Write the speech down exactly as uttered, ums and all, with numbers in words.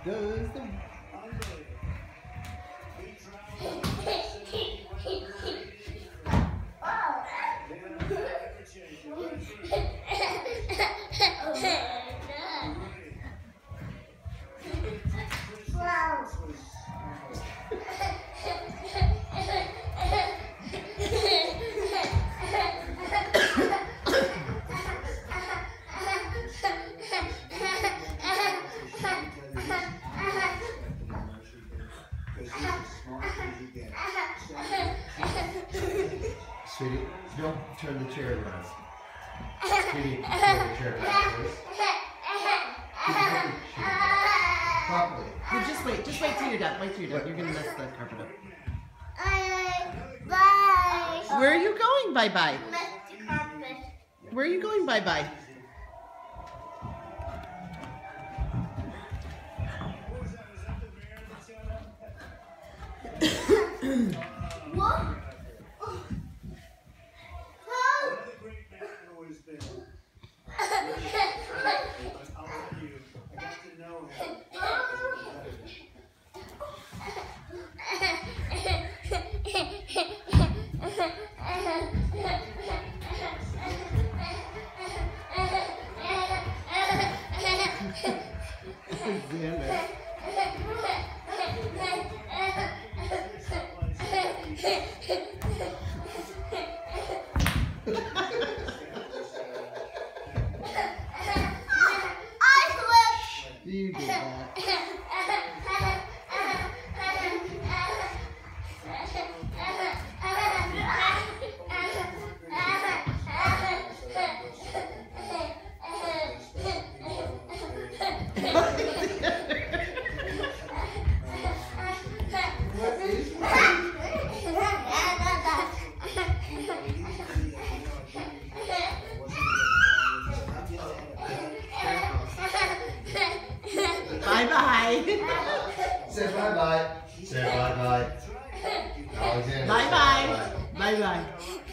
goes the... Sweetie, don't turn the chair around. Sweetie, turn the chair around, please. Properly. You just wait, just wait till you're done. Wait till you're done. You're gonna mess the carpet up. Bye. Where are you going? Bye bye. Mess the carpet. Where are you going? Bye bye. What? You did that. Bye-bye. Say bye-bye. Say bye-bye. Alexander. Bye-bye. Bye-bye.